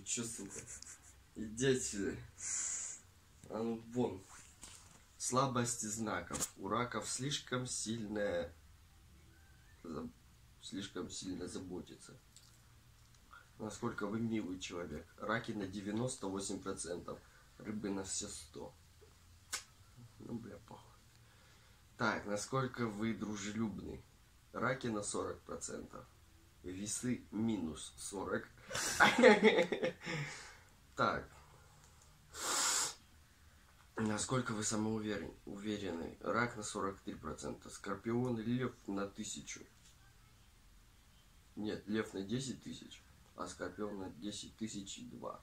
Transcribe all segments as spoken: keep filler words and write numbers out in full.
чё, сука? Иди отсюда. А ну вон. Слабости знаков. У раков слишком сильная... Слишком сильно заботится. Насколько вы милый человек. Раки на девяносто восемь процентов. Рыбы на все сто. Ну, бля, похуй. Так, насколько вы дружелюбны. Раки на сорок процентов. Весы минус сорок. Так. Насколько вы самоуверенны. Рак на сорок три процента. Скорпион и лев на тысячу. Нет, лев на десять тысяч. А скорпион на десять тысяч и два.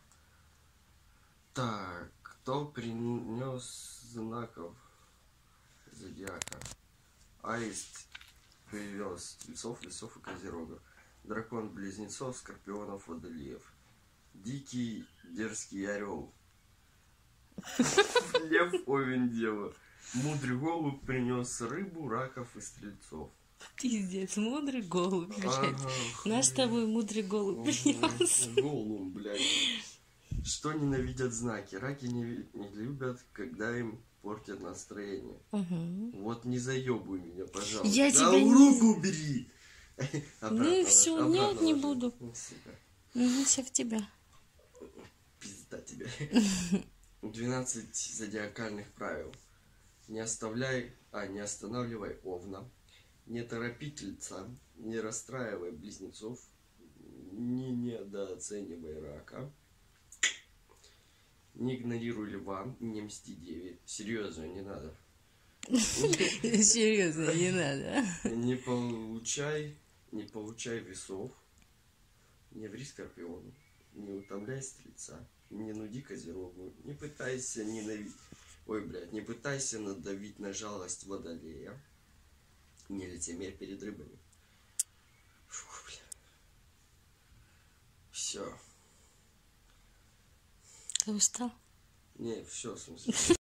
Так, кто принес знаков зодиака? Аист привез тельцов, лесов и козерогов. Дракон близнецов, скорпионов, водолеев. Дикий дерзкий орел. Лев, овен, дева. Мудрый голубь принес рыбу, раков и стрельцов. Пиздец, мудрый голубь, блядь. Ага, наш с тобой мудрый голубь принес. Голубь, блядь. Что ненавидят знаки? Раки не, не любят, когда им портят настроение. Угу. Вот не заебуй меня, пожалуйста. Я да тебя не... руку убери. Ну и все, нет, не буду. Угу, все в тебя. Пизда тебя. двенадцать зодиакальных правил. Не оставляй, а не останавливай овна. Не торопи тельца. Не расстраивай близнецов. Не недооценивай рака. Не игнорируй льва. Не мсти деве. Серьезно, не надо. Серьезно, не надо. Не получай, не получай весов. Не ври скорпиону. Не утомляй стрельца. Не нуди козерогу. Не пытайся ненавидеть. Ой, блядь, не пытайся надавить на жалость водолея. Не лицемерь перед рыбами. Фух, бля. Все. Ты устал? Не, все, в смысле.